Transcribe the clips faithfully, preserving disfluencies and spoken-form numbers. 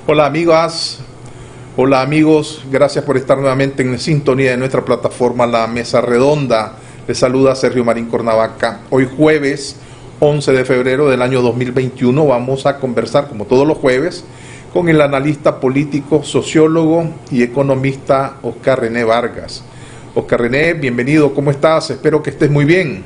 Hola amigas, hola amigos, gracias por estar nuevamente en sintonía de nuestra plataforma La Mesa Redonda. Les saluda Sergio Marín Cornavaca. Hoy jueves once de febrero del año dos mil veintiuno vamos a conversar, como todos los jueves, con el analista político, sociólogo y economista Oscar René Vargas. Oscar René, bienvenido, ¿cómo estás? Espero que estés muy bien.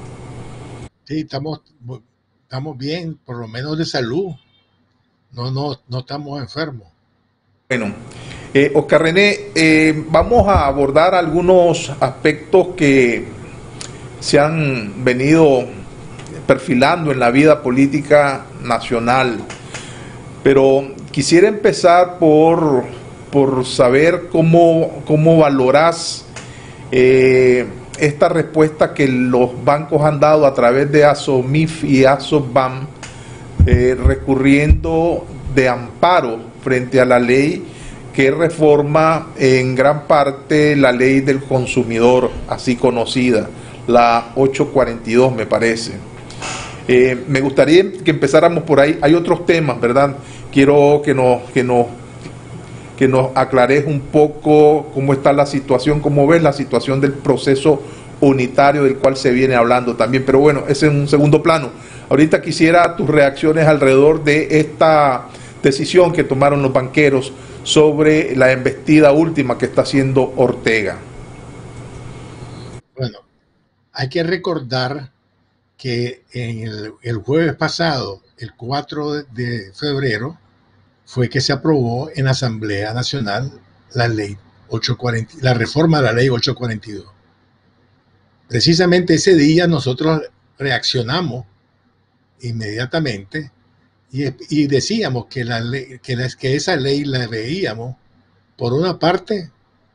Sí, estamos, estamos bien, por lo menos de salud. No, no, no estamos enfermos. Bueno, eh, Oscar René, eh, vamos a abordar algunos aspectos que se han venido perfilando en la vida política nacional, pero quisiera empezar por, por saber cómo, cómo valorás eh, esta respuesta que los bancos han dado a través de ASOMIF y ASOBAM, eh, recurriendo de amparo frente a la ley que reforma en gran parte la ley del consumidor, así conocida, la ochocientos cuarenta y dos me parece. Eh, me gustaría que empezáramos por ahí. Hay otros temas, ¿verdad? Quiero que nos, que nos, que nos aclares un poco cómo está la situación, cómo ves la situación del proceso unitario del cual se viene hablando también, pero bueno, ese es un segundo plano. Ahorita quisiera tus reacciones alrededor de esta decisión que tomaron los banqueros sobre la embestida última que está haciendo Ortega. Bueno, hay que recordar que en el, el jueves pasado, el cuatro de febrero, fue que se aprobó en la Asamblea Nacional la ley ochocientos cuarenta, la reforma de la ley ochocientos cuarenta y dos. Precisamente ese día nosotros reaccionamos inmediatamente y, y decíamos que, la ley, que, la, que esa ley la veíamos, por una parte,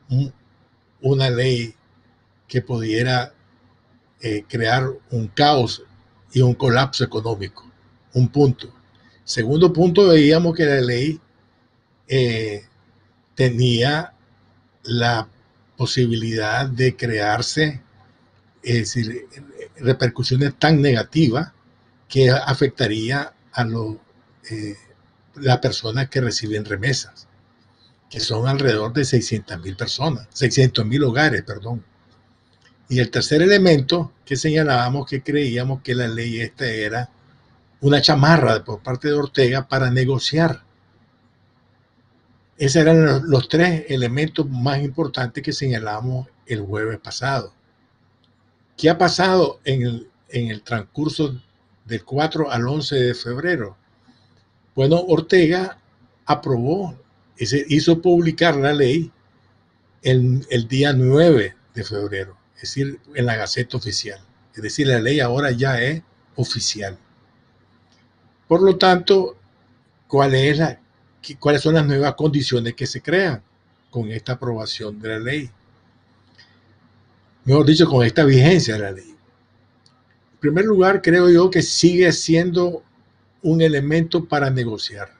una ley que pudiera eh, crear un caos y un colapso económico, un punto. Segundo punto, veíamos que la ley eh, tenía la posibilidad de crearse, es decir, repercusiones tan negativas que afectaría a los, eh, las personas que reciben remesas, que son alrededor de seiscientas mil personas, seiscientos mil hogares, perdón. Y el tercer elemento que señalábamos, que creíamos que la ley esta era una chamarra por parte de Ortega para negociar. Esos eran los, los tres elementos más importantes que señalamos el jueves pasado. ¿Qué ha pasado en el, en el transcurso del cuatro al once de febrero? Bueno, Ortega aprobó, hizo publicar la ley el, el día nueve de febrero, es decir, en la Gaceta Oficial. Es decir, la ley ahora ya es oficial. Por lo tanto, ¿cuál es la, ¿cuáles son las nuevas condiciones que se crean con esta aprobación de la ley? Mejor dicho, con esta vigencia de la ley. En primer lugar, creo yo que sigue siendo un elemento para negociar.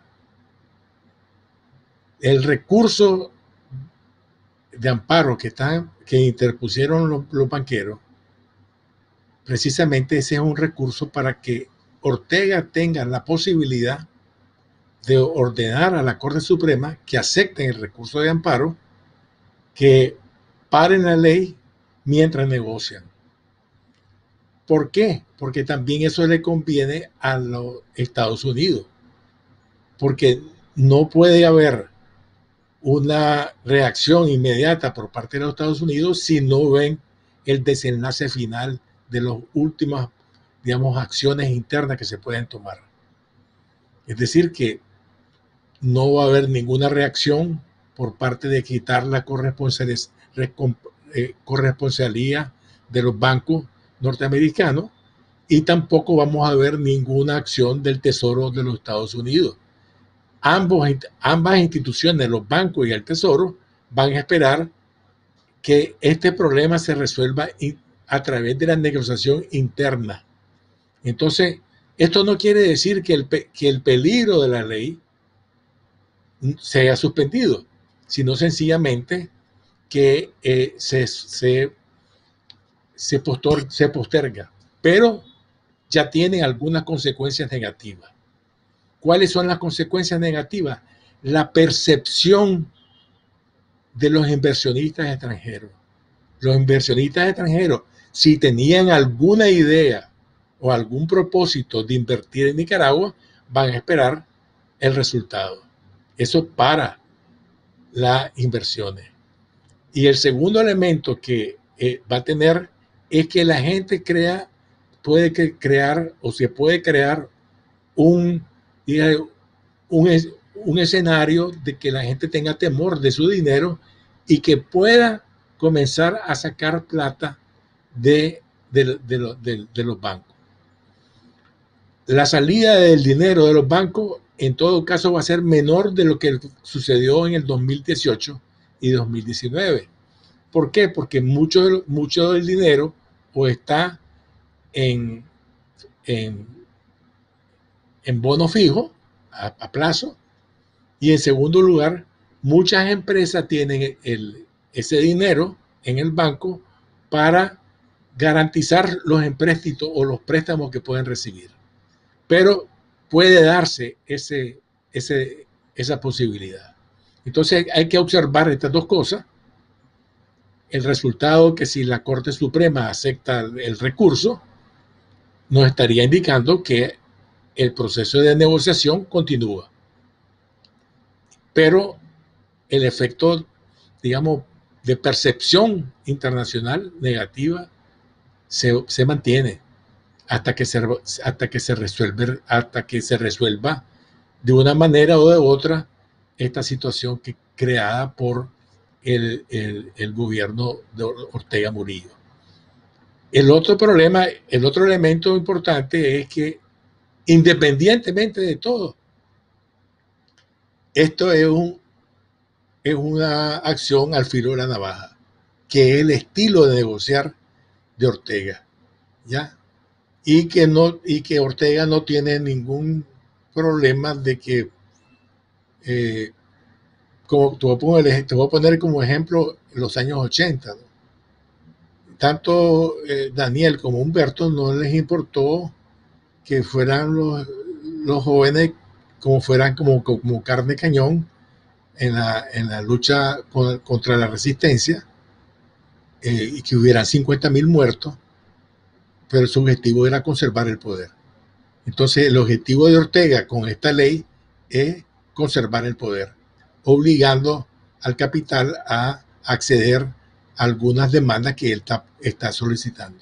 El recurso de amparo que, están, que interpusieron los, los banqueros, precisamente ese es un recurso para que Ortega tenga la posibilidad de ordenar a la Corte Suprema que acepten el recurso de amparo, que paren la ley mientras negocian. ¿Por qué? Porque también eso le conviene a los Estados Unidos, porque no puede haber una reacción inmediata por parte de los Estados Unidos si no ven el desenlace final de las últimas, digamos, acciones internas que se pueden tomar. Es decir, que no va a haber ninguna reacción por parte de quitar la corresponsalía de los bancos norteamericanos, y tampoco vamos a ver ninguna acción del Tesoro de los Estados Unidos. Ambos, ambas instituciones, los bancos y el Tesoro, van a esperar que este problema se resuelva a través de la negociación interna. Entonces, esto no quiere decir que el, que el peligro de la ley se haya suspendido, sino sencillamente que eh, se, se, se, postor, se posterga, pero ya tiene algunas consecuencias negativas. ¿Cuáles son las consecuencias negativas? la percepción de los inversionistas extranjeros. Los inversionistas extranjeros, si tenían alguna idea o algún propósito de invertir en Nicaragua, van a esperar el resultado. Eso para las inversiones. Y el segundo elemento que eh, va a tener es que la gente crea, puede que crear o se puede crear un, un, un escenario de que la gente tenga temor de su dinero y que pueda comenzar a sacar plata de, de, de, de, de los bancos. La salida del dinero de los bancos en todo caso va a ser menor de lo que sucedió en el dos mil dieciocho y dos mil diecinueve. ¿Por qué? Porque mucho, mucho del dinero o está en, en, en bono fijo a, a plazo, y en segundo lugar, muchas empresas tienen el, ese dinero en el banco para garantizar los empréstitos o los préstamos que pueden recibir. Pero puede darse ese, ese, esa posibilidad. Entonces hay que observar estas dos cosas. El resultado que si la Corte Suprema acepta el recurso, nos estaría indicando que el proceso de negociación continúa. Pero el efecto, digamos, de percepción internacional negativa se, se mantiene hasta que se, hasta que se resuelve, hasta que se resuelva de una manera o de otra esta situación que, creada por el, el, el gobierno de Ortega Murillo. El otro problema, el otro elemento importante es que independientemente de todo, esto es, un, es una acción al filo de la navaja, que es el estilo de negociar de Ortega, ¿ya? Y que, no, y que Ortega no tiene ningún problema de que, eh, como te voy, a poner, te voy a poner como ejemplo los años ochenta, ¿no? Tanto eh, Daniel como Humberto no les importó que fueran los, los jóvenes como fueran como, como carne cañón en la, en la lucha con, contra la resistencia, eh, y que hubieran cincuenta mil muertos, pero su objetivo era conservar el poder. Entonces el objetivo de Ortega con esta ley es conservar el poder, obligando al capital a acceder a algunas demandas que él está, está solicitando.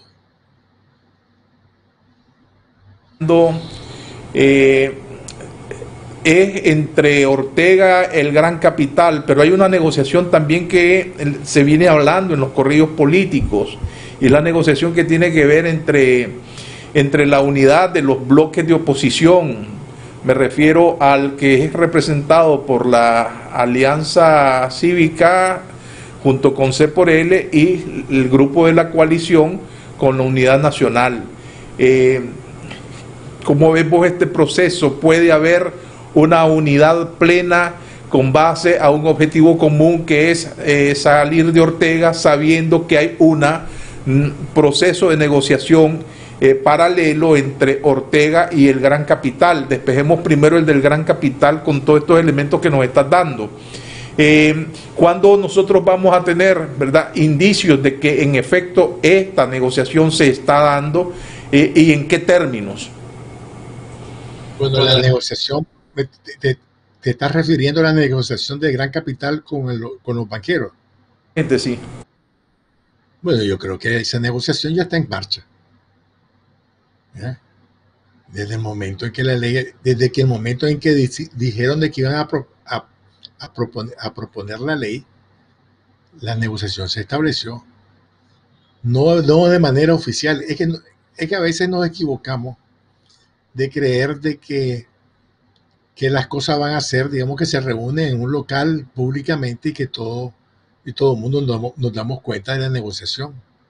Eh, es entre Ortega, el gran capital, pero hay una negociación también que se viene hablando en los corridos políticos, y la negociación que tiene que ver entre, entre la unidad de los bloques de oposición. Me refiero al que es representado por la Alianza Cívica junto con C por L y el grupo de la coalición con la Unidad Nacional. Eh, ¿Cómo ves vos este proceso? ¿Puede haber una unidad plena con base a un objetivo común que es eh, salir de Ortega sabiendo que hay un proceso de negociación eh, paralelo entre Ortega y el gran capital? Despejemos primero el del gran capital con todos estos elementos que nos estás dando. Eh, ¿Cuándo nosotros vamos a tener, verdad, indicios de que en efecto esta negociación se está dando eh, y en qué términos? Bueno, la negociación, te, te, te estás refiriendo a la negociación de gran capital con, el, con los banqueros. Gente, sí. Bueno, yo creo que esa negociación ya está en marcha. ¿Ya? Desde el momento en que la ley, desde que el momento en que di, dijeron de que iban a, pro, a, a, proponer, a proponer la ley, la negociación se estableció. No, no de manera oficial. Es que, es que a veces nos equivocamos de creer de que, que las cosas van a ser, digamos, que se reúnen en un local públicamente y que todo, y todo el mundo nos, nos damos cuenta de la negociación.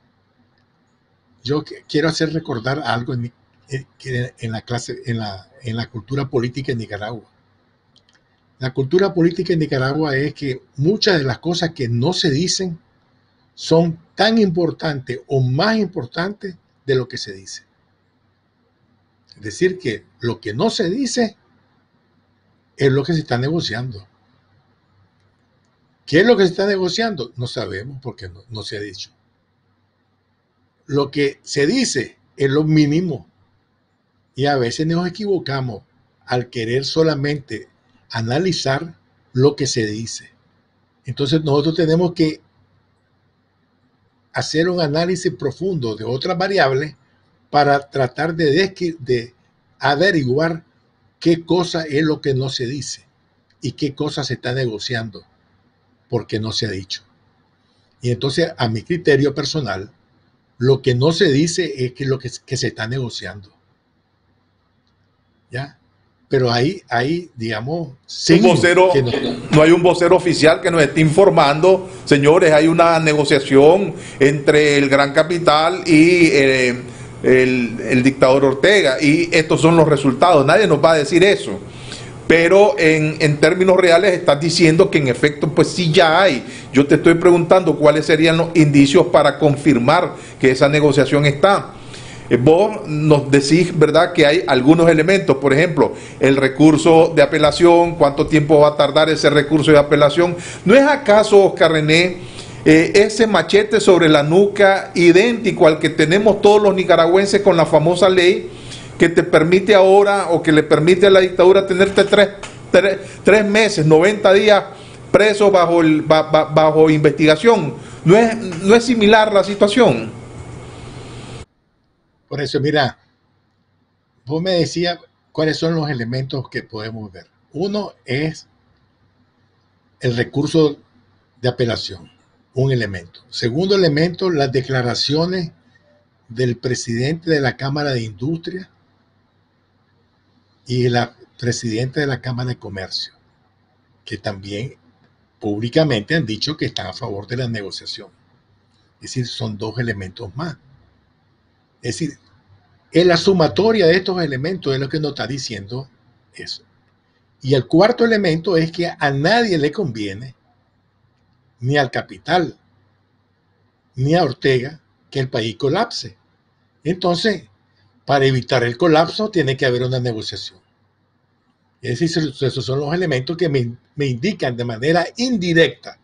Yo quiero hacer recordar algo en, en, en la clase, en la, en la cultura política en Nicaragua. La cultura política en Nicaragua es que muchas de las cosas que no se dicen son tan importantes o más importantes de lo que se dice. Es decir, que lo que no se dice es lo que se está negociando. ¿Qué es lo que se está negociando? No sabemos porque no, no se ha dicho. Lo que se dice es lo mínimo y a veces nos equivocamos al querer solamente analizar lo que se dice. Entonces nosotros tenemos que hacer un análisis profundo de otras variables para tratar de, de averiguar qué cosa es lo que no se dice y qué cosa se está negociando porque no se ha dicho. Y entonces, a mi criterio personal, lo que no se dice es que lo que, que se está negociando. ¿Ya? Pero ahí, ahí digamos, un vocero, que no, no hay un vocero oficial que nos esté informando, señores, hay una negociación entre el gran capital y eh, el, el dictador Ortega, y estos son los resultados. Nadie nos va a decir eso. Pero en, en términos reales estás diciendo que en efecto pues sí ya hay. Yo te estoy preguntando cuáles serían los indicios para confirmar que esa negociación está. Eh, vos nos decís, ¿verdad?, que hay algunos elementos, por ejemplo, el recurso de apelación, cuánto tiempo va a tardar ese recurso de apelación. ¿No es acaso, Oscar René, eh, ese machete sobre la nuca idéntico al que tenemos todos los nicaragüenses con la famosa ley que te permite ahora, o que le permite a la dictadura tenerte tres, tres, tres meses, noventa días preso bajo, el, bajo, bajo investigación? ¿No es, no es similar la situación? Por eso, mira, vos me decías cuáles son los elementos que podemos ver. Uno es el recurso de apelación, un elemento. Segundo elemento, las declaraciones del presidente de la Cámara de Industria y la presidenta de la Cámara de Comercio, que también públicamente han dicho que están a favor de la negociación. Es decir, son dos elementos más. Es decir, en la sumatoria de estos elementos es lo que nos está diciendo eso. Y el cuarto elemento es que a nadie le conviene, ni al capital, ni a Ortega, que el país colapse. Entonces, para evitar el colapso tiene que haber una negociación. Es decir, esos son los elementos que me, me indican de manera indirecta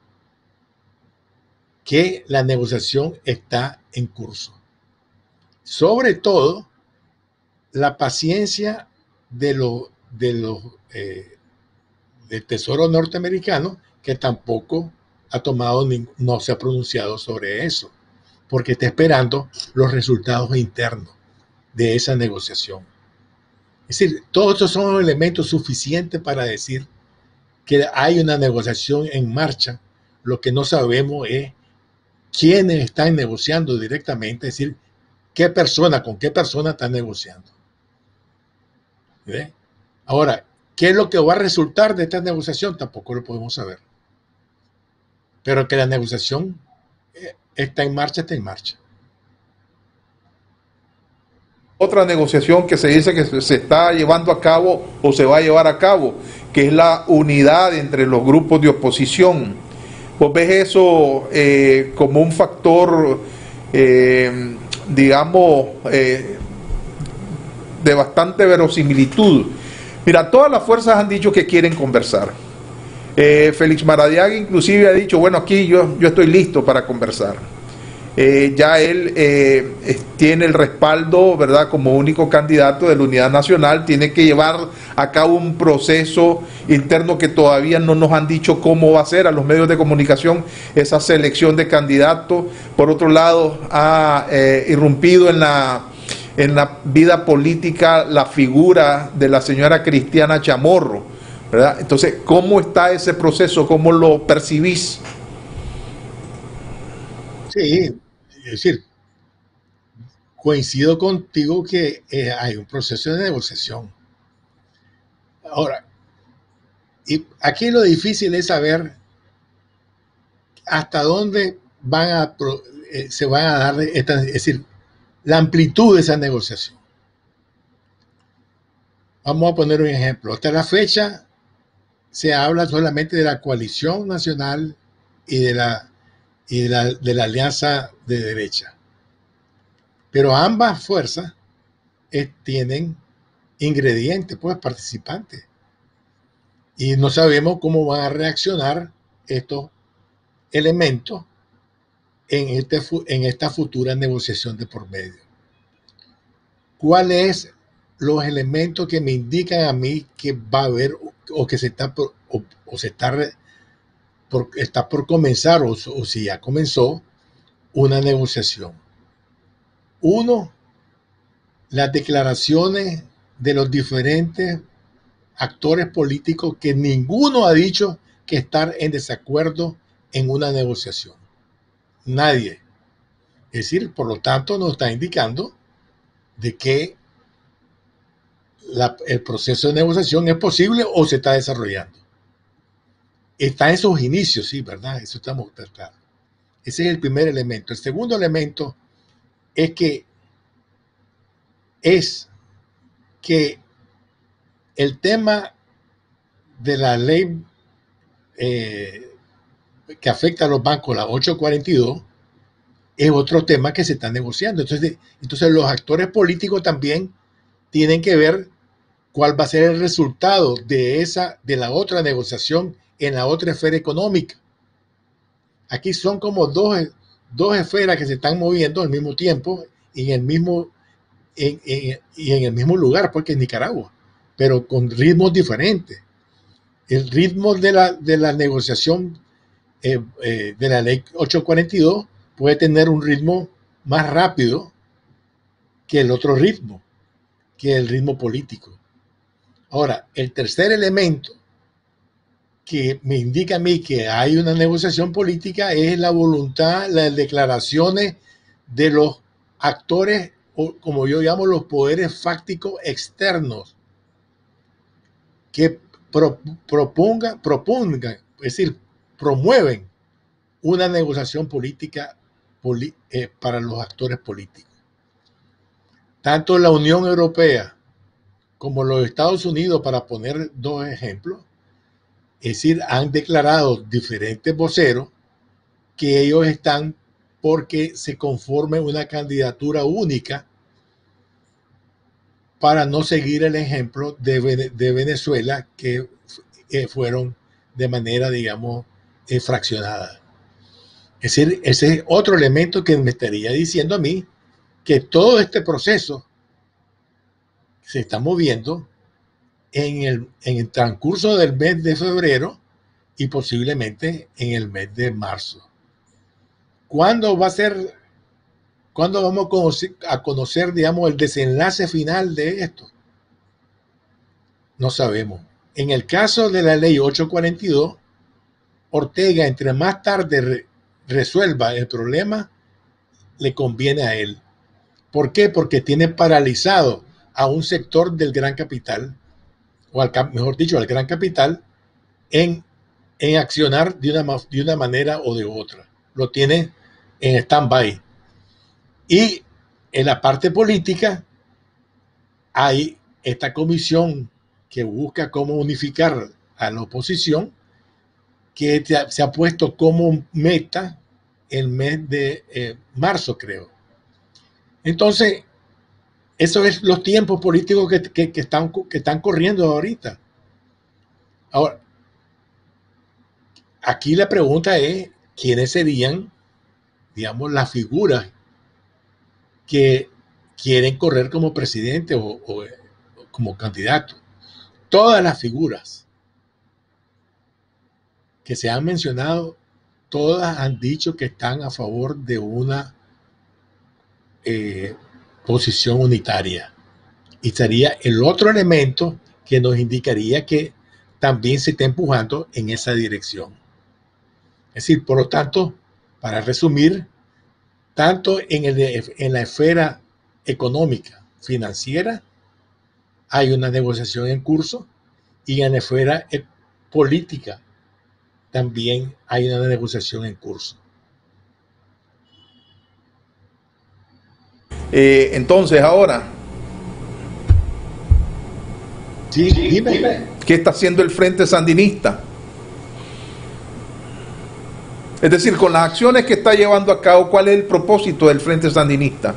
que la negociación está en curso. Sobre todo, la paciencia de los de los eh, del Tesoro norteamericano, que tampoco ha tomado ni, no se ha pronunciado sobre eso, porque está esperando los resultados internos de esa negociación. Es decir, todos estos son elementos suficientes para decir que hay una negociación en marcha. Lo que no sabemos es quiénes están negociando directamente, es decir, qué persona, con qué persona están negociando. ¿Ve? Ahora, ¿qué es lo que va a resultar de esta negociación? Tampoco lo podemos saber. Pero que la negociación está en marcha, está en marcha. Otra negociación que se dice que se está llevando a cabo o se va a llevar a cabo, que es la unidad entre los grupos de oposición. ¿Vos ves eso eh, como un factor, eh, digamos, eh, de bastante verosimilitud? Mira, todas las fuerzas han dicho que quieren conversar. Eh, Félix Maradiaga inclusive ha dicho, bueno, aquí yo, yo estoy listo para conversar. Eh, ya él eh, tiene el respaldo, ¿verdad?, como único candidato de la Unidad Nacional. Tiene que llevar a cabo un proceso interno que todavía no nos han dicho cómo va a ser a los medios de comunicación esa selección de candidatos. Por otro lado, ha eh, irrumpido en la, en la vida política la figura de la señora Cristiana Chamorro, ¿verdad? Entonces, ¿cómo está ese proceso? ¿Cómo lo percibís? Sí, es decir, coincido contigo que eh, hay un proceso de negociación. Ahora, y aquí lo difícil es saber hasta dónde van a, eh, se van a dar, esta, es decir, la amplitud de esa negociación. Vamos a poner un ejemplo. Hasta la fecha se habla solamente de la coalición nacional y de la y de la, de la alianza de derecha. Pero ambas fuerzas eh, tienen ingredientes, pues participantes. Y no sabemos cómo van a reaccionar estos elemento en, este, en esta futura negociación de por medio. ¿Cuáles los elementos que me indican a mí que va a haber o que se está por, o, o se está, por, está por comenzar o, o si ya comenzó una negociación? Uno, las declaraciones de los diferentes actores políticos que ninguno ha dicho que estar en desacuerdo en una negociación. Nadie. Es decir, por lo tanto, nos está indicando de que la, el proceso de negociación es posible o se está desarrollando. Está en sus inicios, sí, ¿verdad? Eso estamos claros. Ese es el primer elemento. El segundo elemento es que es que el tema de la ley eh, que afecta a los bancos, la ocho cuarenta y dos, es otro tema que se está negociando. Entonces, entonces los actores políticos también tienen que ver cuál va a ser el resultado de esa, de la otra negociación en la otra esfera económica. Aquí son como dos, dos esferas que se están moviendo al mismo tiempo y en el mismo, en, en, y en el mismo lugar, porque es Nicaragua, pero con ritmos diferentes. El ritmo de la, de la negociación eh, eh, de la ley ocho cuarenta y dos puede tener un ritmo más rápido que el otro ritmo, que el ritmo político. Ahora, el tercer elemento que me indica a mí que hay una negociación política es la voluntad, las declaraciones de los actores, o como yo llamo los poderes fácticos externos, que pro, proponga, propongan, es decir, promueven una negociación política poli, eh, para los actores políticos. Tanto la Unión Europea como los Estados Unidos, para poner dos ejemplos, es decir, han declarado diferentes voceros que ellos están porque se conforme una candidatura única para no seguir el ejemplo de, de Venezuela, que eh, fueron de manera, digamos, eh, fraccionada. Es decir, ese es otro elemento que me estaría diciendo a mí que todo este proceso se está moviendo en el, en el transcurso del mes de febrero y posiblemente en el mes de marzo. ¿Cuándo va a ser, cuándo vamos a conocer, a conocer, digamos, el desenlace final de esto? No sabemos. En el caso de la ley ocho cuarenta y dos, Ortega, entre más tarde re, resuelva el problema, le conviene a él. ¿Por qué? Porque tiene paralizado a un sector del gran capital, o al, mejor dicho, al gran capital, en, en accionar de una, de una manera o de otra. Lo tiene en stand-by. Y en la parte política hay esta comisión que busca cómo unificar a la oposición, que se ha puesto como meta el mes de eh, marzo, creo. Entonces, esos son los tiempos políticos que, que, que, están, que están corriendo ahorita. Ahora, aquí la pregunta es, ¿quiénes serían, digamos, las figuras que quieren correr como presidente o, o, o como candidato? Todas las figuras que se han mencionado, todas han dicho que están a favor de una eh, posición unitaria. Y sería el otro elemento que nos indicaría que también se está empujando en esa dirección. Es decir, por lo tanto, para resumir, tanto en, el, en la esfera económica, financiera, hay una negociación en curso, y en la esfera política también hay una negociación en curso. Eh, entonces, ahora, sí, dime. ¿Qué está haciendo el Frente Sandinista? Es decir, con las acciones que está llevando a cabo, ¿cuál es el propósito del Frente Sandinista?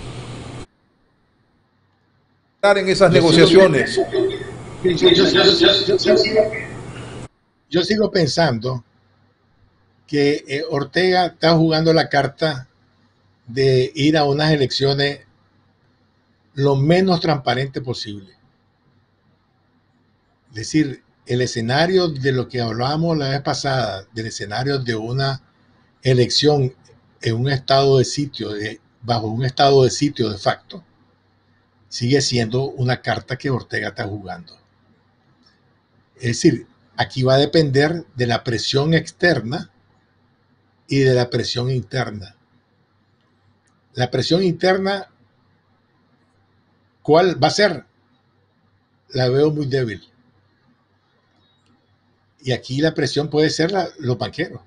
Estar en esas yo negociaciones. Sigo, yo, yo, yo, yo, yo, sigo, yo sigo pensando que eh, Ortega está jugando la carta de ir a unas elecciones lo menos transparente posible. Es decir, el escenario de lo que hablábamos la vez pasada, del escenario de una elección en un estado de sitio, de, bajo un estado de sitio de facto, sigue siendo una carta que Ortega está jugando. Es decir, aquí va a depender de la presión externa y de la presión interna. La presión interna, ¿cuál va a ser? La veo muy débil. Y aquí la presión puede ser la, los banqueros.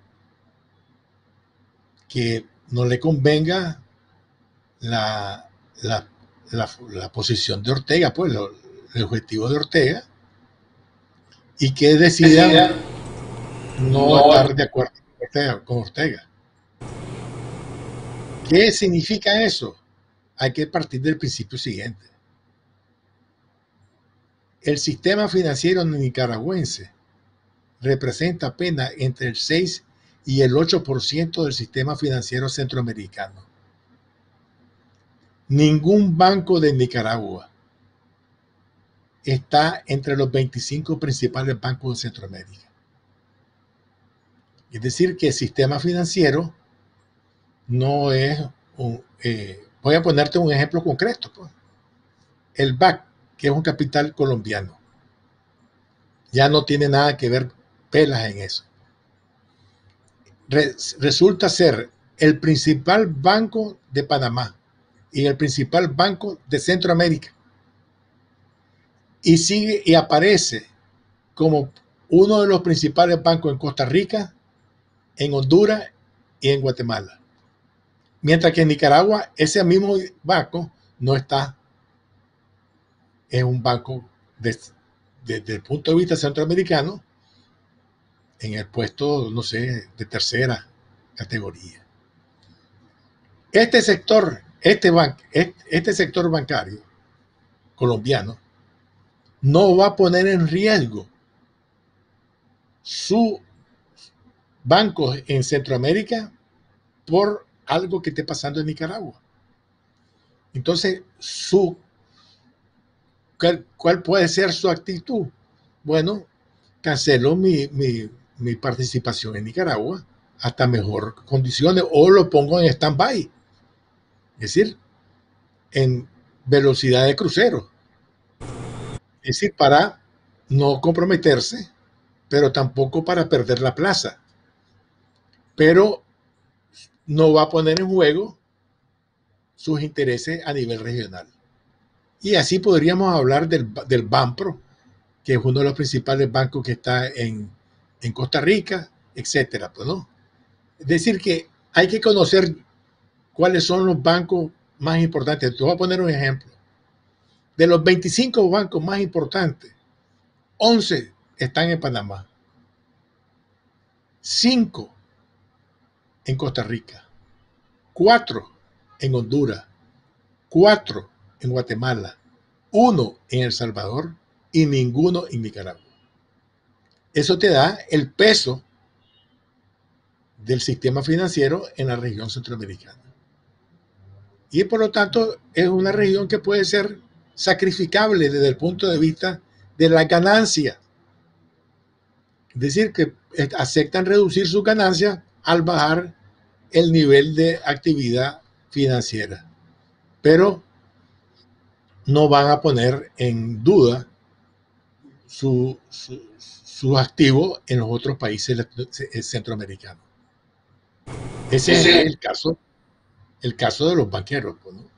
Que no le convenga la, la, la, la posición de Ortega, pues lo, el objetivo de Ortega, y que decidan no, no estar de acuerdo con Ortega, con Ortega. ¿Qué significa eso? Hay que partir del principio siguiente. El sistema financiero nicaragüense representa apenas entre el seis y el ocho por ciento del sistema financiero centroamericano. Ningún banco de Nicaragua está entre los veinticinco principales bancos de Centroamérica. Es decir, que el sistema financiero no es un... Eh, voy a ponerte un ejemplo concreto. Pues. El B A C, que es un capital colombiano, ya no tiene nada que ver pelas en eso. Re, resulta ser el principal banco de Panamá y el principal banco de Centroamérica. Y sigue y aparece como uno de los principales bancos en Costa Rica, en Honduras y en Guatemala. Mientras que en Nicaragua ese mismo banco no está. Es un banco desde, desde el punto de vista centroamericano en el puesto, no sé, de tercera categoría. Este sector, este, ban, este, este sector bancario colombiano no va a poner en riesgo sus bancos en Centroamérica por algo que esté pasando en Nicaragua. Entonces, su, ¿cuál, cuál puede ser su actitud? Bueno, cancelo mi, mi, mi participación en Nicaragua hasta mejor condiciones o lo pongo en stand-by. Es decir, en velocidad de crucero. Es decir, para no comprometerse, pero tampoco para perder la plaza. Pero no va a poner en juego sus intereses a nivel regional. Y así podríamos hablar del, del Banpro, que es uno de los principales bancos que está en, en Costa Rica, etcétera. Pues, ¿no? Es decir, que hay que conocer cuáles son los bancos más importantes. Te voy a poner un ejemplo. De los veinticinco bancos más importantes, once están en Panamá, cinco en Costa Rica, cuatro en Honduras, cuatro en Guatemala, uno en El Salvador y ninguno en Nicaragua. Eso te da el peso del sistema financiero en la región centroamericana. Y por lo tanto es una región que puede ser sacrificable desde el punto de vista de la ganancia. Es decir, que aceptan reducir sus ganancias al bajar el nivel de actividad financiera. Pero no van a poner en duda su, su, sus activos en los otros países centroamericanos. Ese es el caso, el caso de los banqueros, ¿no?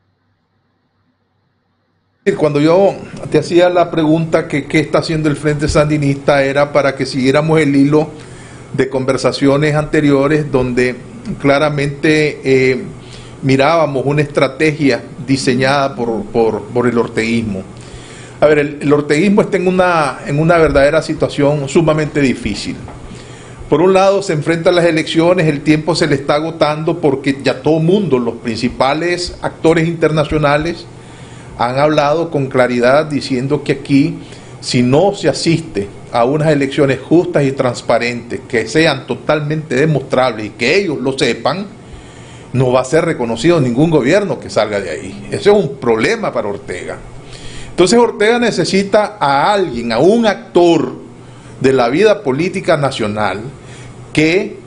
Cuando yo te hacía la pregunta que qué está haciendo el Frente Sandinista era para que siguiéramos el hilo de conversaciones anteriores donde claramente eh, mirábamos una estrategia diseñada por, por, por el orteguismo. A ver, el, el orteguismo está en una, en una verdadera situación sumamente difícil. Por un lado se enfrenta a las elecciones, el tiempo se le está agotando porque ya todo el mundo, los principales actores internacionales, han hablado con claridad diciendo que aquí, si no se asiste a unas elecciones justas y transparentes, que sean totalmente demostrables y que ellos lo sepan, no va a ser reconocido ningún gobierno que salga de ahí. Ese es un problema para Ortega. Entonces Ortega necesita a alguien, a un actor de la vida política nacional que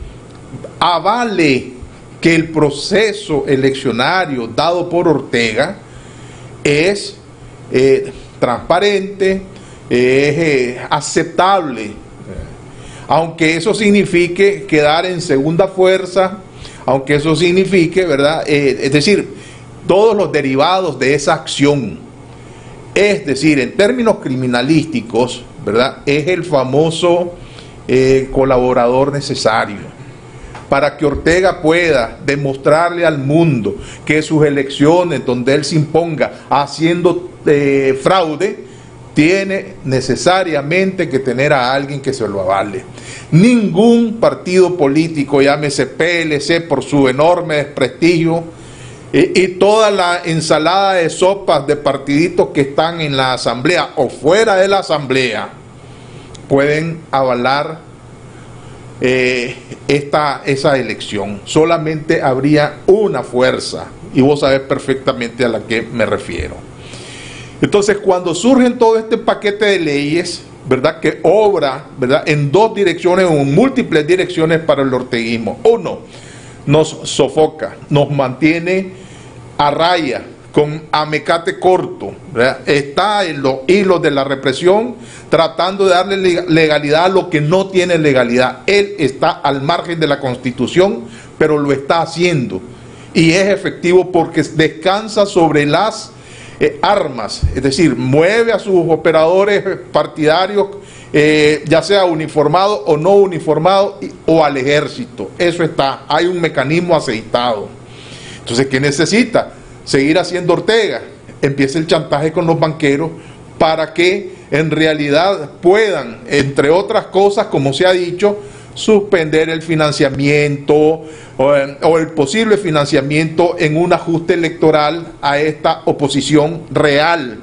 avale que el proceso eleccionario dado por Ortega es eh, transparente, es eh, aceptable, aunque eso signifique quedar en segunda fuerza, aunque eso signifique, ¿verdad? Eh, es decir, todos los derivados de esa acción, es decir, en términos criminalísticos, ¿verdad? Es el famoso eh, colaborador necesario para que Ortega pueda demostrarle al mundo que sus elecciones, donde él se imponga haciendo eh, fraude, tiene necesariamente que tener a alguien que se lo avale. Ningún partido político, llámese P L C por su enorme desprestigio, eh, y toda la ensalada de sopas de partiditos que están en la asamblea o fuera de la asamblea, pueden avalar eh, esta, esa elección. Solamente habría una fuerza, y vos sabés perfectamente a la que me refiero. Entonces, cuando surgen todo este paquete de leyes, ¿verdad?, que obra, ¿verdad?, en dos direcciones o en múltiples direcciones para el orteguismo. Uno, nos sofoca, nos mantiene a raya, con amecate corto, ¿verdad? Está en los hilos de la represión, tratando de darle legalidad a lo que no tiene legalidad. Él está al margen de la Constitución, pero lo está haciendo. Y es efectivo porque descansa sobre las Eh, armas, es decir, mueve a sus operadores partidarios, eh, ya sea uniformado o no uniformado, y, o al ejército. Eso está, hay un mecanismo aceitado. Entonces, ¿qué necesita? Seguir haciendo Ortega. Empieza el chantaje con los banqueros para que en realidad puedan, entre otras cosas, como se ha dicho, suspender el financiamiento o, o el posible financiamiento en un ajuste electoral a esta oposición real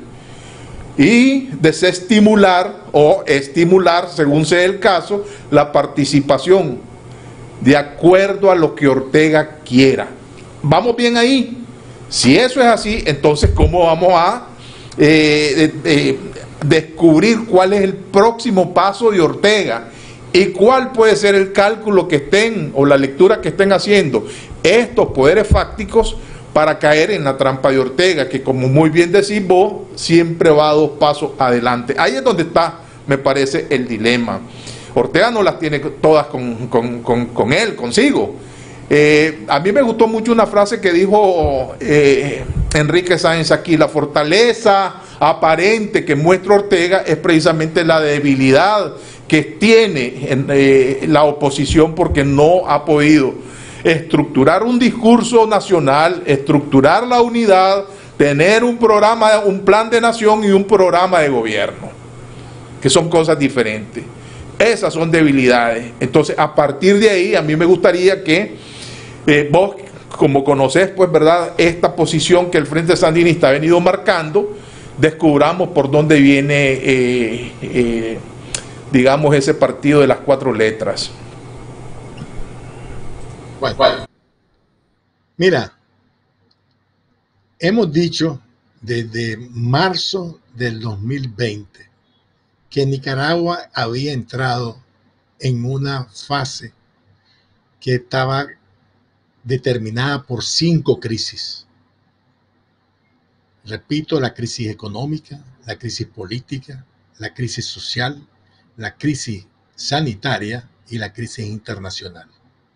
y desestimular o estimular, según sea el caso, la participación de acuerdo a lo que Ortega quiera. ¿Vamos bien ahí? Si eso es así, entonces ¿cómo vamos a eh, eh, descubrir cuál es el próximo paso de Ortega? ¿Y cuál puede ser el cálculo que estén o la lectura que estén haciendo estos poderes fácticos para caer en la trampa de Ortega, que, como muy bien decís vos, siempre va dos pasos adelante? Ahí es donde está, me parece, el dilema. Ortega no las tiene todas con, con, con, con él, consigo. Eh, a mí me gustó mucho una frase que dijo eh, Enrique Sáenz aquí: la fortaleza aparente que muestra Ortega es precisamente la debilidad que tiene en, eh, la oposición, porque no ha podido estructurar un discurso nacional, estructurar la unidad, tener un programa, un plan de nación y un programa de gobierno, que son cosas diferentes. Esas son debilidades. Entonces, a partir de ahí, a mí me gustaría que eh, vos, como conocés, pues, ¿verdad?, esta posición que el Frente Sandinista ha venido marcando, descubramos por dónde viene eh, eh, digamos, ese partido de las cuatro letras. Bueno, mira, hemos dicho desde marzo del dos mil veinte que Nicaragua había entrado en una fase que estaba determinada por cinco crisis. Repito, la crisis económica, la crisis política, la crisis social, la crisis sanitaria y la crisis internacional.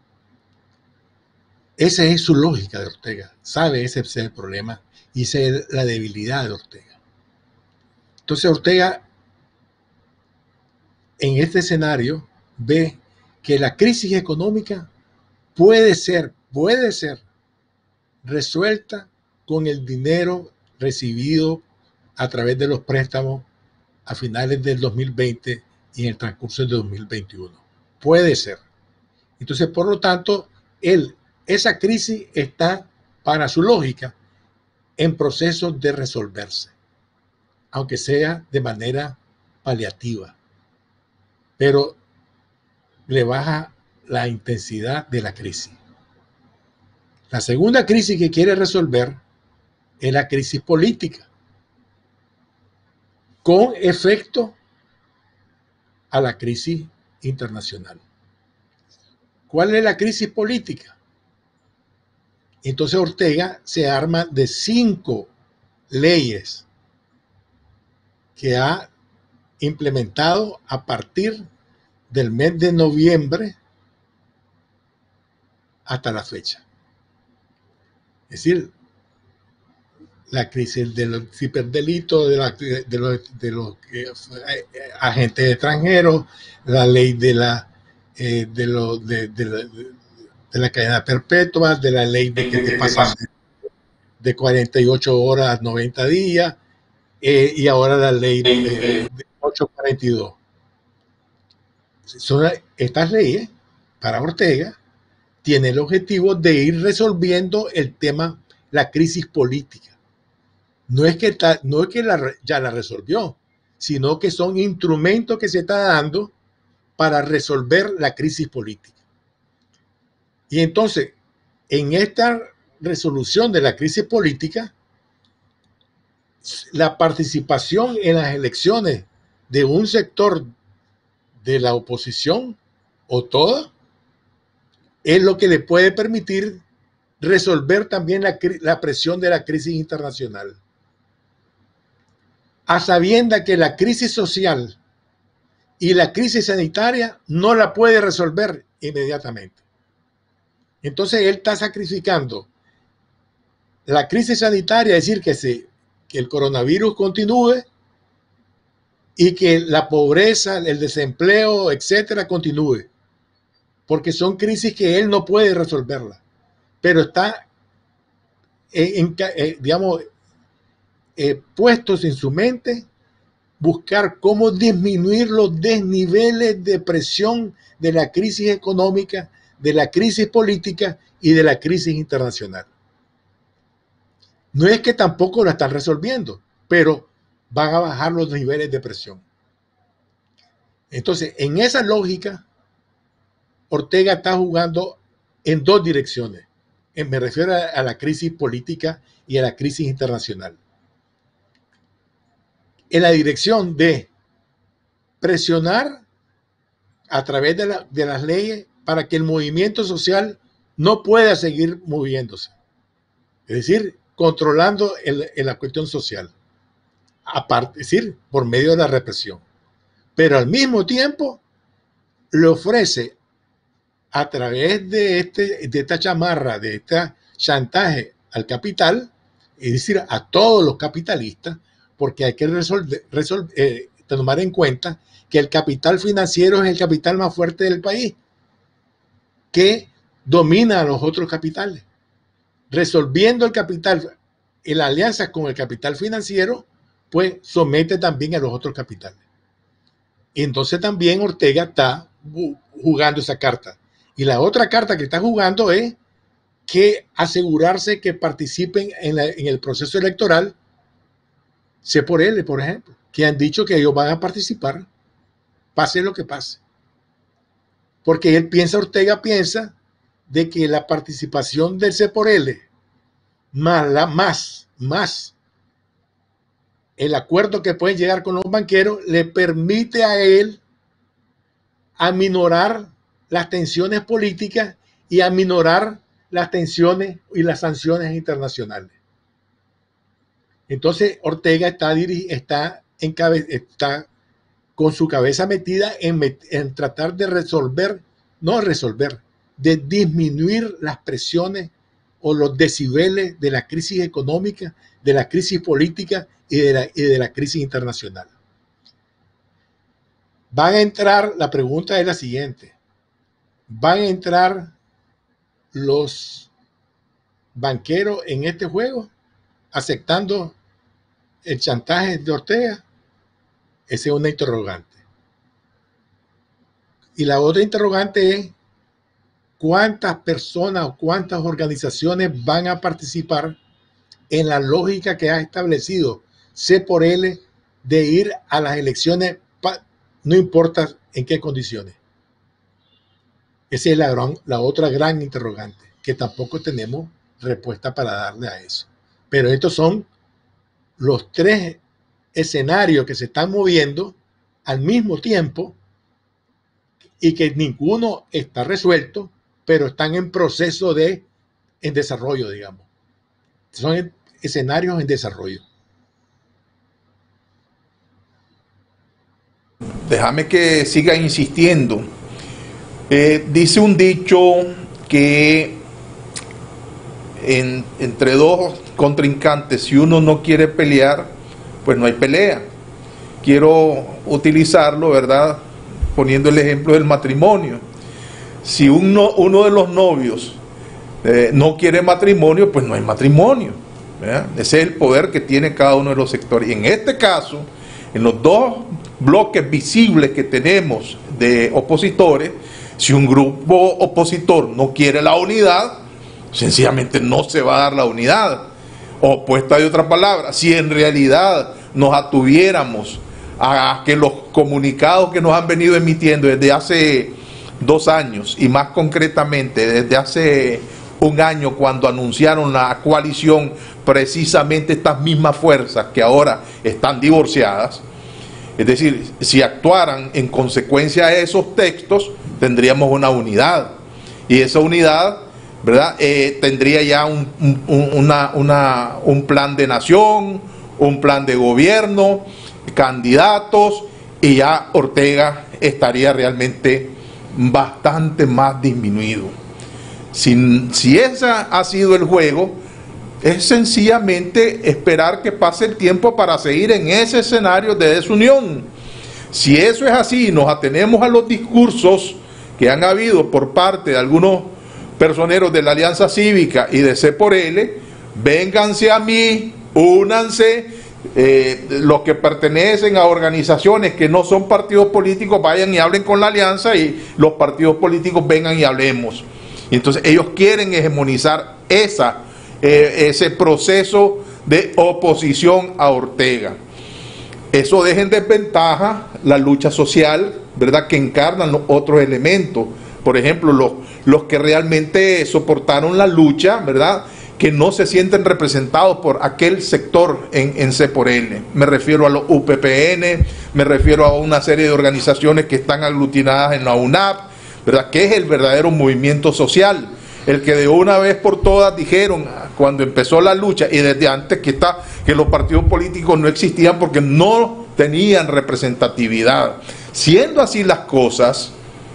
Esa es su lógica de Ortega. Sabe ese es el problema y esa es la debilidad de Ortega. Entonces Ortega, en este escenario, ve que la crisis económica puede ser, puede ser resuelta con el dinero recibido a través de los préstamos a finales del dos mil veinte y en el transcurso del dos mil veintiuno. Puede ser. Entonces, por lo tanto, él, esa crisis está, para su lógica, en proceso de resolverse, aunque sea de manera paliativa. pero le baja la intensidad de la crisis. La segunda crisis que quiere resolver es la crisis política, con efecto a la crisis internacional. ¿Cuál es la crisis política? Entonces Ortega se arma de cinco leyes que ha implementado a partir del mes de noviembre hasta la fecha. Es decir, la crisis de los ciberdelitos, de, la, de los, de los eh, agentes extranjeros, la ley de la, eh, de, lo, de, de, la, de la cadena perpetua, de la ley de que te pasan de cuarenta y ocho horas a noventa días, eh, y ahora la ley de, de ochocientos cuarenta y dos. Son estas leyes, para Ortega, tienen el objetivo de ir resolviendo el tema, la crisis política. No es que, ta, no es que la, ya la resolvió, sino que son instrumentos que se está dando para resolver la crisis política. Y entonces, en esta resolución de la crisis política, la participación en las elecciones de un sector de la oposición o toda es lo que le puede permitir resolver también la, la presión de la crisis internacional. A sabienda que la crisis social y la crisis sanitaria no la puede resolver inmediatamente. Entonces él está sacrificando la crisis sanitaria, es decir, que, se, que el coronavirus continúe y que la pobreza, el desempleo, etcétera, continúe. Porque son crisis que él no puede resolverla. Pero está, en, en, digamos, eh, puestos en su mente buscar cómo disminuir los desniveles de presión de la crisis económica, de la crisis política y de la crisis internacional. No es que tampoco la están resolviendo, pero van a bajar los niveles de presión. Entonces, en esa lógica, Ortega está jugando en dos direcciones. Me refiero a la crisis política y a la crisis internacional. En la dirección de presionar a través de, la, de las leyes para que el movimiento social no pueda seguir moviéndose. Es decir, controlando el, el, la cuestión social. Aparte, es decir, por medio de la represión. Pero al mismo tiempo le ofrece a través de, este, de esta chamarra, de este chantaje al capital, es decir, a todos los capitalistas, porque hay que resolver, resolver, eh, tomar en cuenta que el capital financiero es el capital más fuerte del país, que domina a los otros capitales. Resolviendo el capital en la alianza con el capital financiero, pues somete también a los otros capitales. Y entonces también Ortega está jugando esa carta. Y la otra carta que está jugando es que asegurarse que participen en, la, en el proceso electoral C por L, por ejemplo, que han dicho que ellos van a participar, pase lo que pase. Porque él piensa, Ortega piensa, de que la participación del C por L, más, la, más, más el acuerdo que pueden llegar con los banqueros, le permite a él aminorar las tensiones políticas y aminorar las tensiones y las sanciones internacionales. Entonces Ortega está, está, en cabe, está con su cabeza metida en, en tratar de resolver, no resolver, de disminuir las presiones o los decibeles de la crisis económica, de la crisis política y de la, y de la crisis internacional. Van a entrar, la pregunta es la siguiente, ¿van a entrar los banqueros en este juego aceptando el chantaje de Ortega? Esa es una interrogante. Y la otra interrogante es cuántas personas o cuántas organizaciones van a participar en la lógica que ha establecido C por L de ir a las elecciones, no importa ¿En qué condiciones? Esa es la, gran, la otra gran interrogante, que tampoco tenemos respuesta para darle a eso. Pero estos son los tres escenarios que se están moviendo al mismo tiempo y que ninguno está resuelto, pero están en proceso de en desarrollo, digamos. Son escenarios en desarrollo. Déjame que siga insistiendo. Eh, dice un dicho que en, entre dos contrincantes, si uno no quiere pelear, pues no hay pelea. Quiero utilizarlo, ¿verdad?, poniendo el ejemplo del matrimonio. Si uno, uno de los novios eh, no quiere matrimonio, pues no hay matrimonio, ¿verdad? Ese es el poder que tiene cada uno de los sectores. Y en este caso, en los dos bloques visibles que tenemos de opositores, si un grupo opositor no quiere la unidad, sencillamente no se va a dar la unidad. O puesta de otra palabra, si en realidad nos atuviéramos a que los comunicados que nos han venido emitiendo desde hace dos años y más concretamente desde hace un año cuando anunciaron la coalición, precisamente estas mismas fuerzas que ahora están divorciadas, es decir, si actuaran en consecuencia de esos textos, tendríamos una unidad. Y esa unidad, ¿verdad?, eh, tendría ya un, un, una, una, un plan de nación, un plan de gobierno, candidatos, y ya Ortega estaría realmente bastante más disminuido. Si, si ese ha sido el juego, es sencillamente esperar que pase el tiempo para seguir en ese escenario de desunión. Si eso es así y nos atenemos a los discursos que han habido por parte de algunos personeros de la Alianza Cívica y de C por L, vénganse a mí, únanse, eh, los que pertenecen a organizaciones que no son partidos políticos, vayan y hablen con la Alianza y los partidos políticos vengan y hablemos. Y entonces ellos quieren hegemonizar esa, eh, ese proceso de oposición a Ortega. Eso deja en desventaja la lucha social, ¿verdad?, que encarnan los otros elementos. Por ejemplo, los, los que realmente soportaron la lucha, ¿verdad?, que no se sienten representados por aquel sector en, en C por L. Me refiero a los U P P N, me refiero a una serie de organizaciones que están aglutinadas en la U N A P, ¿verdad?, que es el verdadero movimiento social, el que de una vez por todas dijeron cuando empezó la lucha y desde antes que, está, que los partidos políticos no existían porque no tenían representatividad. Siendo así las cosas,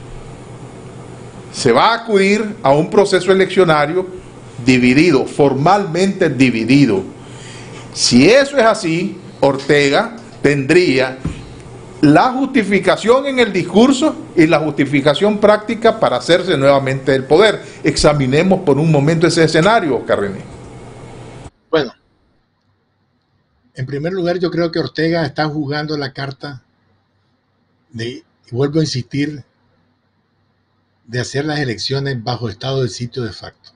se va a acudir a un proceso eleccionario dividido, formalmente dividido. Si eso es así, Ortega tendría la justificación en el discurso y la justificación práctica para hacerse nuevamente del poder. Examinemos por un momento ese escenario, Oscar René. Bueno, en primer lugar, yo creo que Ortega está jugando la carta de, y vuelvo a insistir, de hacer las elecciones bajo estado de sitio de facto.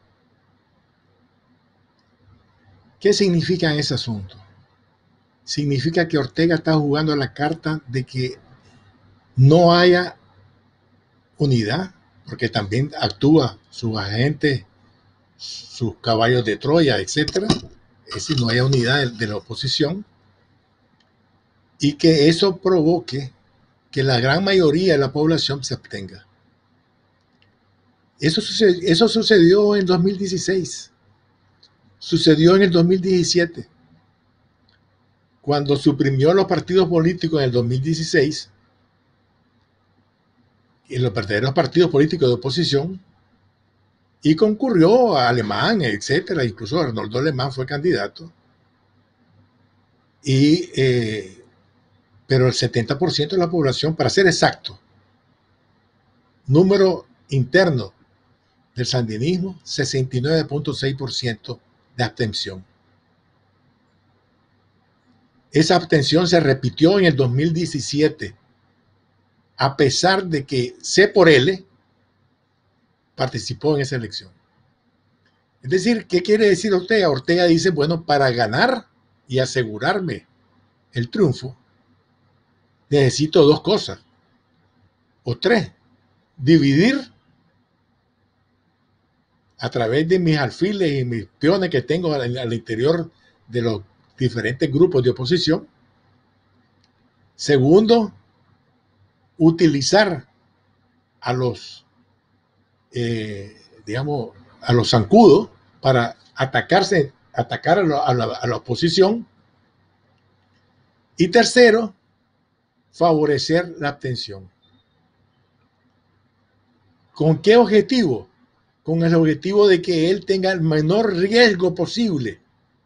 ¿Qué significa ese asunto? Significa que Ortega está jugando la carta de que no haya unidad, porque también actúa sus agentes, sus caballos de Troya, etcétera. Es decir, no haya unidad de, de la oposición y que eso provoque que la gran mayoría de la población se abstenga. Eso sucedió, eso sucedió en dos mil dieciséis. Sucedió en el dos mil diecisiete, cuando suprimió los partidos políticos en el dos mil dieciséis, y los verdaderos partidos políticos de oposición, y concurrió a Alemán, etcétera, incluso Arnoldo Alemán fue candidato, y, eh, pero el setenta por ciento de la población, para ser exacto, número interno del sandinismo, sesenta y nueve punto seis por ciento de abstención. Esa abstención se repitió en el dos mil diecisiete, a pesar de que C por L participó en esa elección. Es decir, ¿qué quiere decir Ortega? Ortega dice, bueno, para ganar y asegurarme el triunfo, necesito dos cosas. O tres, dividir a través de mis alfiles y mis peones que tengo al, al interior de los diferentes grupos de oposición. Segundo, utilizar a los, eh, digamos, a los zancudos para atacarse, atacar a, lo, a, la, a la oposición. Y tercero, favorecer la abstención. ¿Con qué objetivo? Con el objetivo de que él tenga el menor riesgo posible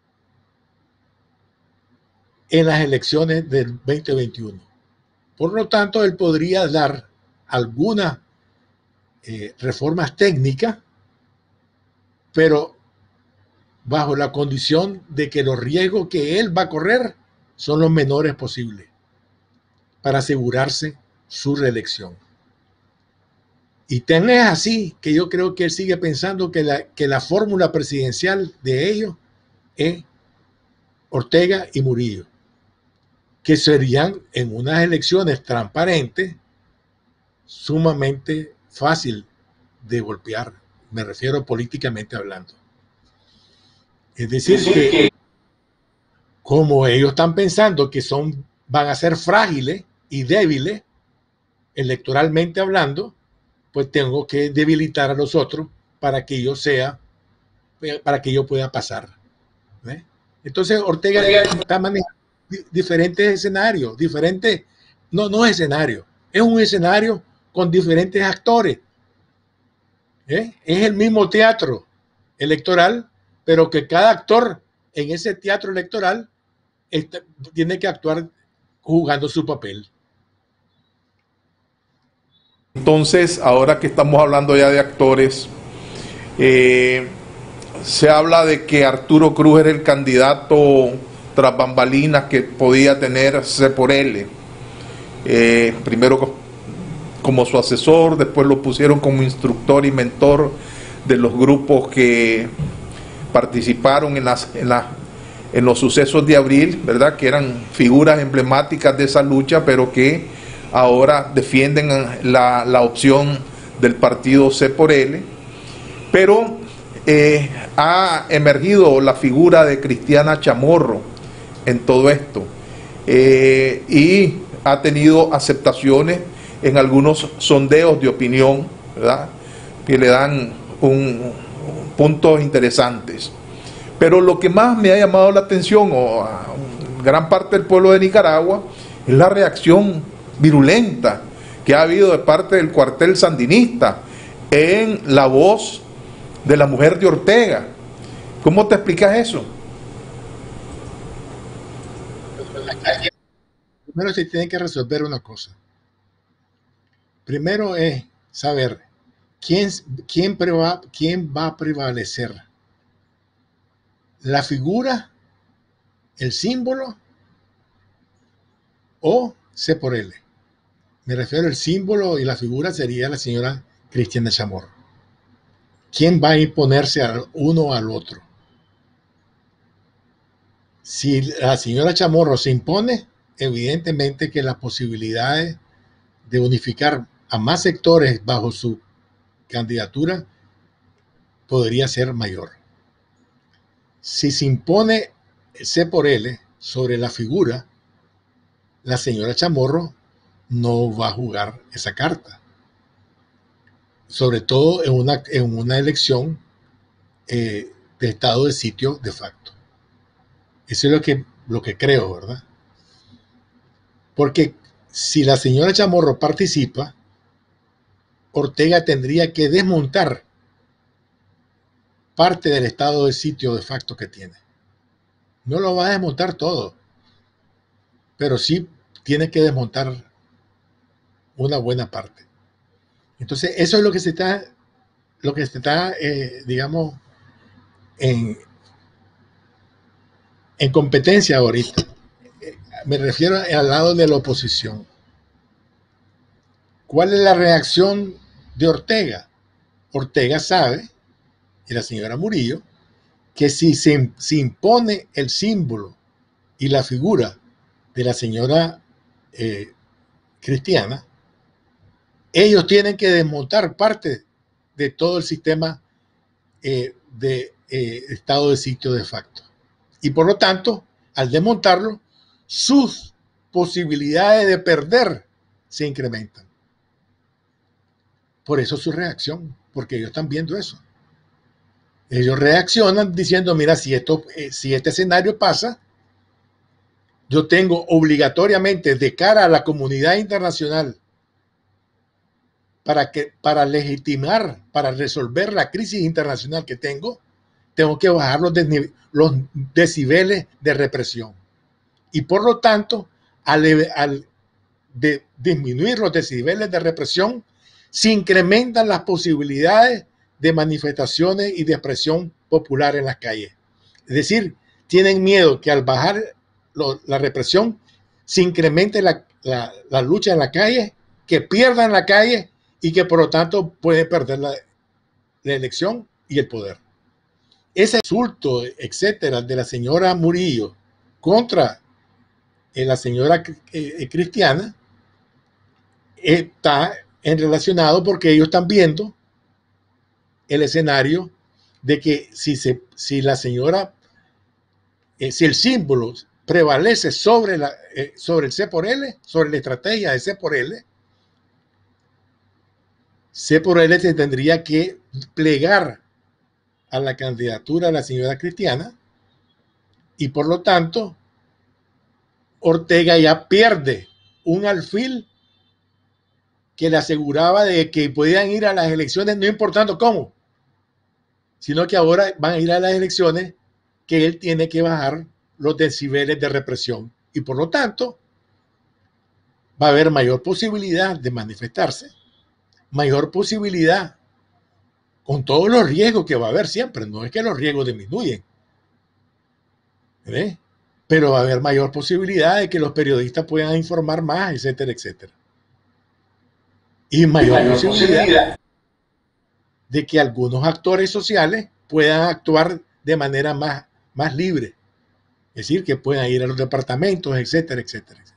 en las elecciones del veinte veintiuno. Por lo tanto, él podría dar algunas eh, reformas técnicas, pero bajo la condición de que los riesgos que él va a correr son los menores posibles para asegurarse su reelección. Y tan es así que yo creo que él sigue pensando que la, que la fórmula presidencial de ellos es Ortega y Murillo, que serían en unas elecciones transparentes sumamente fácil de golpear, me refiero políticamente hablando. Es decir, que como ellos están pensando que son, van a ser frágiles y débiles, electoralmente hablando, pues tengo que debilitar a los otros para que yo sea, para que yo pueda pasar. ¿Ve? Entonces Ortega está manejando diferentes escenarios, diferentes, no, no escenarios, es un escenario con diferentes actores. ¿Eh? Es el mismo teatro electoral, pero que cada actor en ese teatro electoral está, tiene que actuar jugando su papel. Entonces, ahora que estamos hablando ya de actores, eh, se habla de que Arturo Cruz era el candidato tras bambalinas que podía tener C por L. Eh, primero como su asesor, después lo pusieron como instructor y mentor de los grupos que participaron en, las, en, la, en los sucesos de abril, ¿verdad? Que eran figuras emblemáticas de esa lucha, pero que ahora defienden la, la opción del partido C por L. Pero eh, ha emergido la figura de Cristiana Chamorro en todo esto, eh, y ha tenido aceptaciones en algunos sondeos de opinión, ¿verdad? Que le dan un, un, puntos interesantes. Pero lo que más me ha llamado la atención, o a gran parte del pueblo de Nicaragua, es la reacción virulenta que ha habido de parte del cuartel sandinista en la voz de la mujer de Ortega. ¿Cómo te explicas eso? Primero se tiene que resolver una cosa. Primero es saber quién, quién, preva, quién va a prevalecer. ¿La figura, el símbolo o C por L? Me refiero al símbolo y la figura sería la señora Cristiana Chamorro. ¿Quién va a imponerse al uno al otro? Si la señora Chamorro se impone, evidentemente que las posibilidades de unificar a más sectores bajo su candidatura podría ser mayor. Si se impone C por L sobre la figura, la señora Chamorro no va a jugar esa carta, sobre todo en una, en una elección eh, de estado de sitio de facto. Eso es lo que, lo que creo, ¿verdad? Porque si la señora Chamorro participa, Ortega tendría que desmontar parte del estado de sitio de facto que tiene. No lo va a desmontar todo, pero sí tiene que desmontar una buena parte. Entonces, eso es lo que se está, lo que se está, eh, digamos, en, en competencia ahorita. Me refiero al lado de la oposición. ¿Cuál es la reacción de Ortega? Ortega sabe, y la señora Murillo, que si se, se impone el símbolo y la figura de la señora eh, Cristiana, ellos tienen que desmontar parte de todo el sistema eh, de eh, estado de sitio de facto. Y por lo tanto, al desmontarlo, sus posibilidades de perder se incrementan. Por eso su reacción, porque ellos están viendo eso. Ellos reaccionan diciendo, mira, si, esto, eh, si este escenario pasa, yo tengo obligatoriamente de cara a la comunidad internacional para, que, para legitimar, para resolver la crisis internacional que tengo, tengo que bajar los, los decibeles de represión. Y por lo tanto, al, al de disminuir los decibeles de represión, se incrementan las posibilidades de manifestaciones y de expresión popular en las calles. Es decir, tienen miedo que al bajar lo, la represión se incremente la, la, la lucha en la calle, que pierdan la calle y que por lo tanto pueden perder la, la elección y el poder. Ese insulto, etcétera, de la señora Murillo contra eh, la señora eh, Cristiana está en relacionado porque ellos están viendo el escenario de que si, se, si la señora, eh, si el símbolo prevalece sobre, la, eh, sobre el C por L, sobre la estrategia de C por L, C por L se tendría que plegar a la candidatura de la señora Cristiana y por lo tanto Ortega ya pierde un alfil que le aseguraba de que podían ir a las elecciones no importando cómo, sino que ahora van a ir a las elecciones que él tiene que bajar los decibeles de represión y por lo tanto va a haber mayor posibilidad de manifestarse, mayor posibilidad con todos los riesgos que va a haber siempre, no es que los riesgos disminuyen, ¿eh? Pero va a haber mayor posibilidad de que los periodistas puedan informar más, etcétera, etcétera. Y mayor, mayor posibilidad, posibilidad de que algunos actores sociales puedan actuar de manera más, más libre. Es decir, que puedan ir a los departamentos, etcétera, etcétera. etcétera.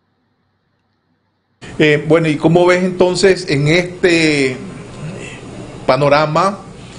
Eh, bueno, ¿y cómo ves entonces en este panorama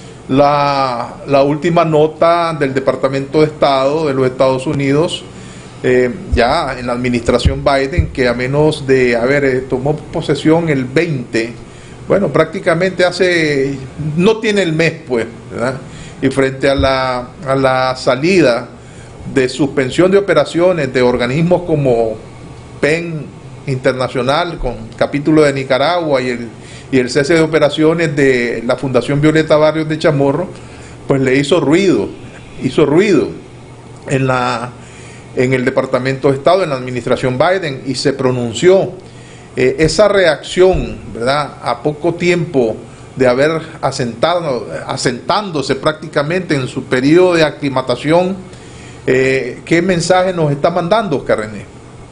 la, la última nota del Departamento de Estado de los Estados Unidos, eh, ya en la administración Biden, que a menos de, a ver, eh, tomó posesión el veinte, bueno, prácticamente hace, no tiene el mes, pues, ¿verdad? Y frente a la, a la salida de suspensión de operaciones de organismos como P E N Internacional, con capítulo de Nicaragua, y el, y el cese de operaciones de la Fundación Violeta Barrios de Chamorro, pues le hizo ruido, hizo ruido en, la, en el Departamento de Estado, en la administración Biden, y se pronunció. Eh, esa reacción, ¿verdad?, a poco tiempo de haber asentado, asentándose prácticamente en su periodo de aclimatación, eh, ¿qué mensaje nos está mandando, Oscar René?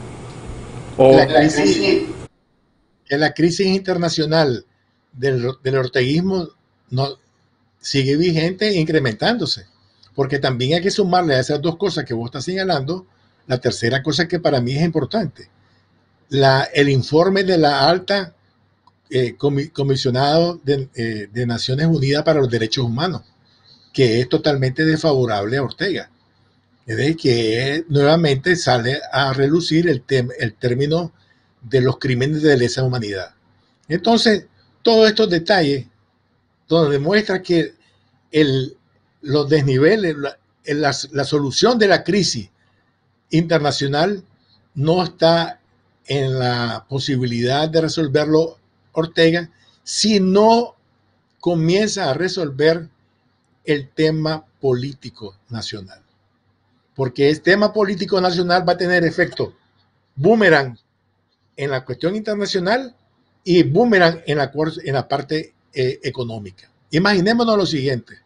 O la crisis, que la crisis internacional del, del orteguismo no, sigue vigente e incrementándose, porque también hay que sumarle a esas dos cosas que vos estás señalando, la tercera cosa que para mí es importante, la, el informe de la alta eh, comisionado de, eh, de Naciones Unidas para los Derechos Humanos, que es totalmente desfavorable a Ortega. Es de que nuevamente sale a relucir el, el término de los crímenes de lesa humanidad. Entonces, todos estos detalles donde demuestra que el, los desniveles, la, la, la solución de la crisis internacional no está en la posibilidad de resolverlo Ortega, si no comienza a resolver el tema político nacional. Porque el tema político nacional va a tener efecto boomerang en la cuestión internacional y boomerang en la, en la parte eh, económica. Imaginémonos lo siguiente.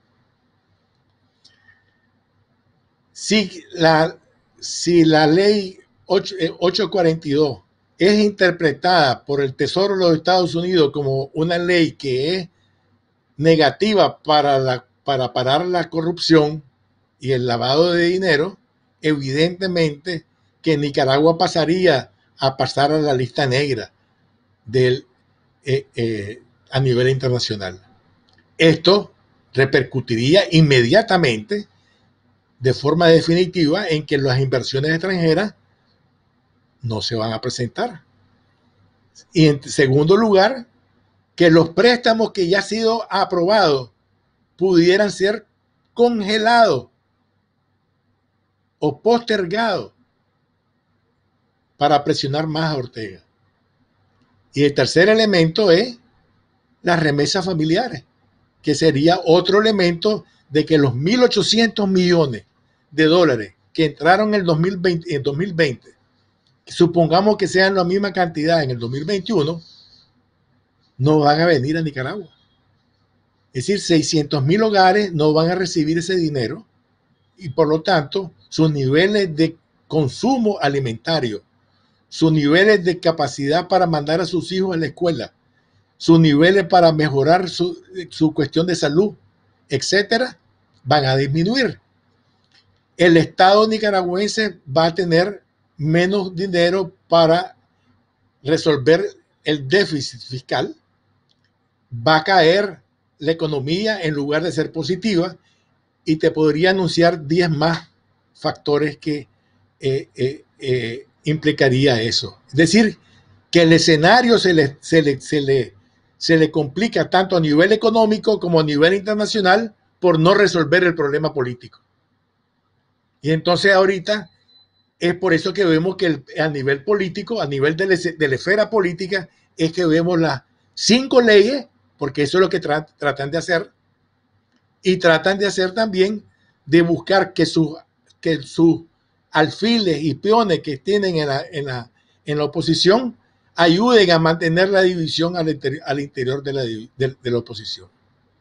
Si la, si la ley ochocientos cuarenta y dos es interpretada por el Tesoro de los Estados Unidos como una ley que es negativa para, la, para parar la corrupción y el lavado de dinero, evidentemente que Nicaragua pasaría a pasar a la lista negra del, eh, eh, a nivel internacional. Esto repercutiría inmediatamente, de forma definitiva, en que las inversiones extranjeras no se van a presentar. Y en segundo lugar, que los préstamos que ya han sido aprobados pudieran ser congelados o postergados para presionar más a Ortega. Y el tercer elemento es las remesas familiares, que sería otro elemento de que los mil ochocientos millones de dólares que entraron en el dos mil veinte, en dos mil veinte, supongamos que sean la misma cantidad en el dos mil veintiuno, no van a venir a Nicaragua. Es decir, seiscientos mil hogares no van a recibir ese dinero y por lo tanto sus niveles de consumo alimentario, sus niveles de capacidad para mandar a sus hijos a la escuela, sus niveles para mejorar su, su cuestión de salud, etcétera, van a disminuir. El Estado nicaragüense va a tener menos dinero para resolver el déficit fiscal, va a caer la economía en lugar de ser positiva y te podría anunciar diez más factores que eh, eh, eh, implicaría eso. Es decir, que el escenario se le, se, le, se, le, se le complica tanto a nivel económico como a nivel internacional por no resolver el problema político. Y entonces ahorita es por eso que vemos que el, a nivel político, a nivel de la, de la esfera política, es que vemos las cinco leyes, porque eso es lo que tra tratan de hacer, y tratan de hacer también de buscar que sus que sus alfiles y peones que tienen en la, en la, en la oposición ayuden a mantener la división al, inter al interior de la, de, de la oposición.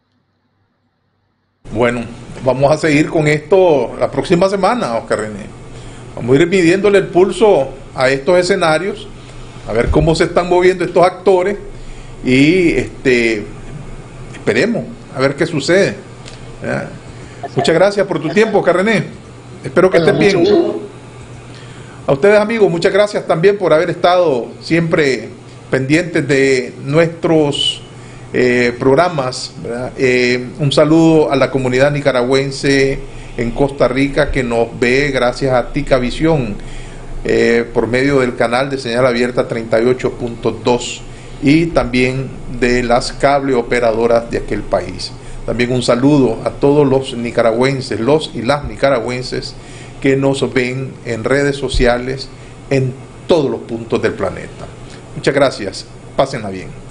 Bueno, vamos a seguir con esto la próxima semana, Oscar René. Vamos a ir midiéndole el pulso a estos escenarios, a ver cómo se están moviendo estos actores y este, esperemos a ver qué sucede. ¿Verdad? Muchas gracias por tu tiempo, Oscar René. Espero que estén bien. A ustedes, amigos, muchas gracias también por haber estado siempre pendientes de nuestros eh, programas. Eh, un saludo a la comunidad nicaragüense en Costa Rica que nos ve gracias a Ticavisión eh, por medio del canal de señal abierta treinta y ocho punto dos y también de las cable operadoras de aquel país. También un saludo a todos los nicaragüenses, los y las nicaragüenses que nos ven en redes sociales en todos los puntos del planeta. Muchas gracias. Pásenla bien.